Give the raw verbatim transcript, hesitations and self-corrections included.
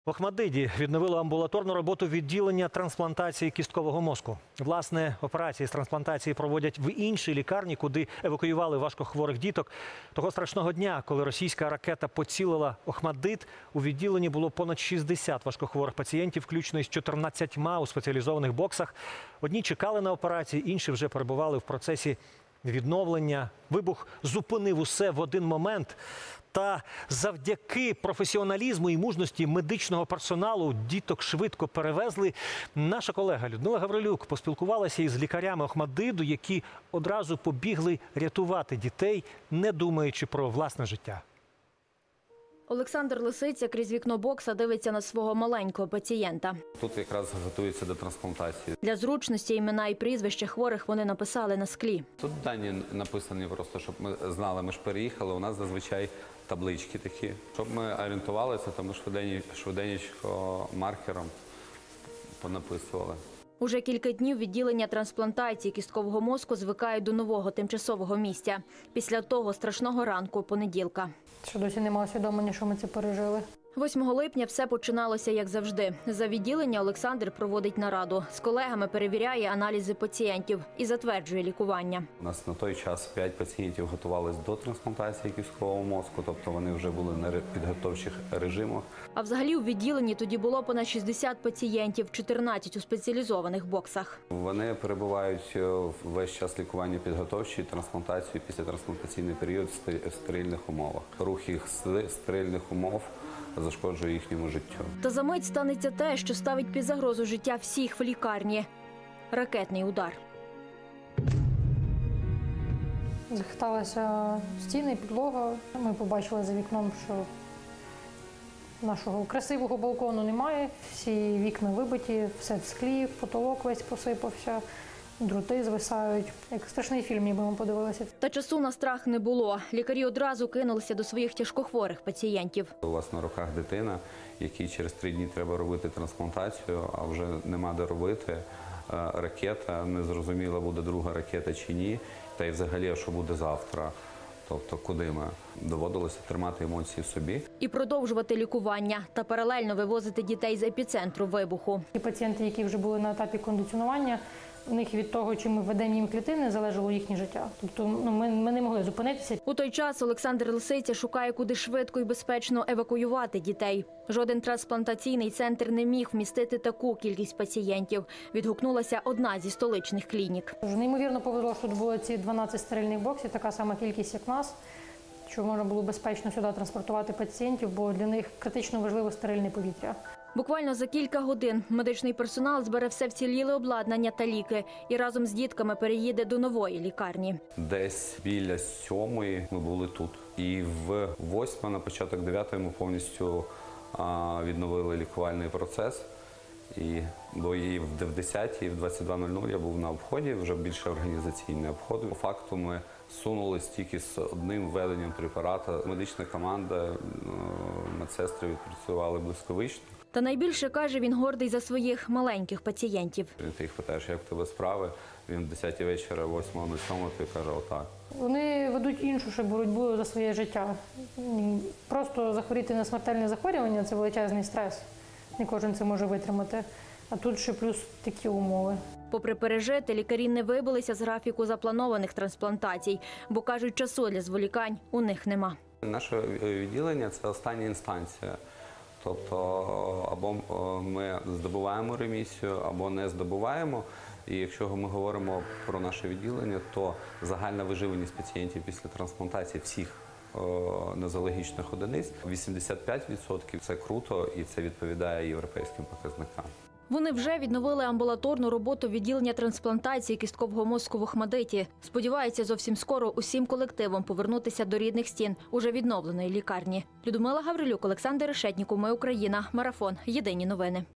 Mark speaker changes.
Speaker 1: В Охматдиті відновило амбулаторну роботу відділення трансплантації кісткового мозку. Власне, операції з трансплантації проводять в іншій лікарні, куди евакуювали важкохворих діток. Того страшного дня, коли російська ракета поцілила Охматдит, у відділенні було понад шістдесят важкохворих пацієнтів, включно із чотирнадцятьма у спеціалізованих боксах. Одні чекали на операції, інші вже перебували в процесі відновлення. Вибух зупинив усе в один момент. Та завдяки професіоналізму і мужності медичного персоналу діток швидко перевезли. Наша колега Людмила Гаврилюк поспілкувалася із лікарями Охматдиту, які одразу побігли рятувати дітей, не думаючи про власне життя.
Speaker 2: Олександр Лисиця крізь вікно бокса дивиться на свого маленького пацієнта.
Speaker 3: Тут якраз готуються до трансплантації.
Speaker 2: Для зручності імена і прізвища хворих вони написали на склі.
Speaker 3: Тут дані написані просто, щоб ми знали, ми ж переїхали, у нас зазвичай таблички такі. Щоб ми орієнтувалися, то ми швиденько маркером понаписували.
Speaker 2: Уже кілька днів відділення трансплантації кісткового мозку звикають до нового тимчасового місця. Після того страшного ранку понеділка.
Speaker 4: Що досі немає усвідомлення, що ми це пережили.
Speaker 2: восьмого липня все починалося як завжди. За відділення Олександр проводить нараду. З колегами перевіряє аналізи пацієнтів і затверджує лікування.
Speaker 3: У нас на той час п'ять пацієнтів готувалися до трансплантації кісткового мозку, тобто вони вже були на підготовчих режимах.
Speaker 2: А взагалі у відділенні тоді було понад шістдесят пацієнтів, чотирнадцять у спеціалізованих боксах.
Speaker 3: Вони перебувають весь час лікування підготовчі, трансплантацію, після трансплантаційний період в стерильних умовах. Рух їх з стерильних умов зашкоджує їхньому життю.
Speaker 2: Та за мить станеться те, що ставить під загрозу життя всіх в лікарні – ракетний удар.
Speaker 4: Захиталися стіни, підлога. Ми побачили за вікном, що нашого красивого балкону немає. Всі вікна вибиті, все в склі, потолок весь посипався. Дроти звисають. Як страшний фільм, ніби ми подивилися.
Speaker 2: Та часу на страх не було. Лікарі одразу кинулися до своїх тяжкохворих пацієнтів.
Speaker 3: У вас на руках дитина, якій через три дні треба робити трансплантацію, а вже нема де робити. Ракета, незрозуміло, буде друга ракета чи ні. Та й взагалі, а що буде завтра. Тобто, куди ми? Доводилося тримати емоції в собі.
Speaker 2: І продовжувати лікування та паралельно вивозити дітей з епіцентру вибуху.
Speaker 4: Ті пацієнти, які вже були на етапі кондиціонування, у них від того, чи ми введемо їм клітини, залежало їхнє життя. Тобто ну, ми, ми не могли зупинитися.
Speaker 2: У той час Олександр Лисиця шукає, куди швидко і безпечно евакуювати дітей. Жоден трансплантаційний центр не міг вмістити таку кількість пацієнтів. Відгукнулася одна зі столичних клінік.
Speaker 4: Неймовірно повезло, що тут було ці дванадцять стерильних боксів, така сама кількість, як нас, що можна було безпечно сюди транспортувати пацієнтів, бо для них критично важливо стерильне повітря.
Speaker 2: Буквально за кілька годин медичний персонал збере все вціліле обладнання та ліки і разом з дітками переїде до нової лікарні.
Speaker 3: Десь біля сьомої ми були тут. І в восьму, на початок дев'ятої, ми повністю а, відновили лікувальний процес. І, бо і в десятій, і в двадцять два нуль нуль я був на обході, вже більше організаційний обход. По факту ми сунулись тільки з одним введенням препарату. Медична команда, медсестри відпрацювали блискавично.
Speaker 2: Та найбільше, каже, він гордий за своїх маленьких пацієнтів.
Speaker 3: Ти їх питаєш, як в тебе справи, він в десятій вечора, восьмого нуль сьомого, ти каже, отак.
Speaker 4: Вони ведуть іншу ще боротьбу за своє життя. Просто захворіти на смертельне захворювання – це величезний стрес. Не кожен це може витримати. А тут ще плюс такі умови.
Speaker 2: Попри пережити, лікарі не вибилися з графіку запланованих трансплантацій, бо, кажуть, часу для зволікань у них нема.
Speaker 3: Наше відділення – це остання інстанція. Тобто або ми здобуваємо ремісію, або не здобуваємо. І якщо ми говоримо про наше відділення, то загальна виживаність пацієнтів після трансплантації всіх нозологічних одиниць вісімдесят п'ять відсотків – це круто і це відповідає європейським показникам.
Speaker 2: Вони вже відновили амбулаторну роботу відділення трансплантації кісткового мозку в Охматдиті. Сподіваються зовсім скоро усім колективом повернутися до рідних стін уже відновленої лікарні. Людмила Гаврилюк, Олександр Решетніков, Ми Україна. Марафон. Єдині новини.